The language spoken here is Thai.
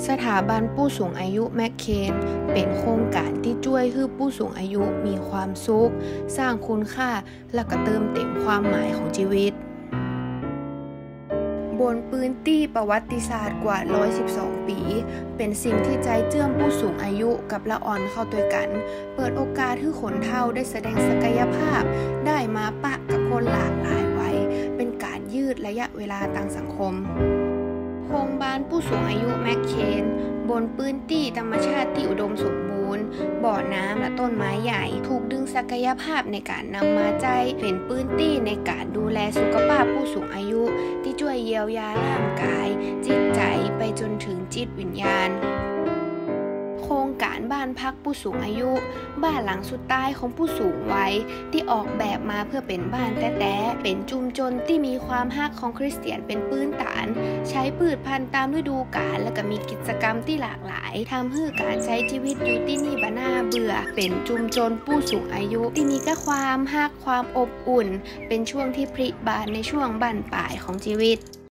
สถาบันผู้สูงอายุแมคเคนเป็นโครงการที่ช่วยให้ผู้สูงอายุมีความสุขสร้างคุณค่าและก็เติมเต็มความหมายของชีวิตบนพื้นที่ประวัติศาสตร์กว่า112ปีเป็นสิ่งที่ใจเจื้อมผู้สูงอายุกับละอ่อนเข้าด้วยกันเปิดโอกาสให้คนเฒ่าได้แสดงศักยภาพได้มาปะกับคนหลากหลายวัยเป็นการยืดระยะเวลาทางสังคมโรงพยาบาลผู้สูงอายุแมคเคนบนพื้นที่ธรรมชาติที่อุดมสมบูรณ์บ่อน้ำและต้นไม้ใหญ่ถูกดึงศักยภาพในการนำมาใจเป็นพื้นที่ในการดูแลสุขภาพผู้สูงอายุที่ช่วยเยียวยาร่างกายจิตใจไปจนถึงจิตวิญญาณโครงการบ้านพักผู้สูงอายุบ้านหลังสุดท้ายของผู้สูงวัยที่ออกแบบมาเพื่อเป็นบ้านแท้ๆเป็นชุมชนที่มีความฮักของคริสเตียนเป็นพื้นฐานใช้พืชพันธุ์ตามฤดูกาลและก็มีกิจกรรมที่หลากหลายทำให้การใช้ชีวิตอยู่ที่นี่บ่น่าเบื่อเป็นชุมชนผู้สูงอายุที่มีแต่ความฮักความอบอุ่นเป็นช่วงที่พลิบานในช่วงบั้นปลายของชีวิต